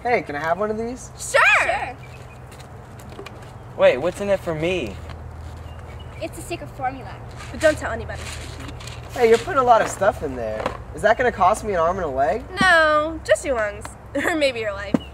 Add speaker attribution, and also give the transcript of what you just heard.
Speaker 1: Hey, can I have one of these?
Speaker 2: Sure!
Speaker 3: Wait, what's in it for me?
Speaker 2: It's a secret formula, but don't tell anybody.
Speaker 1: Hey, you're putting a lot of stuff in there. Is that going to cost me an arm and a leg?
Speaker 4: No, just your lungs. Or maybe your life.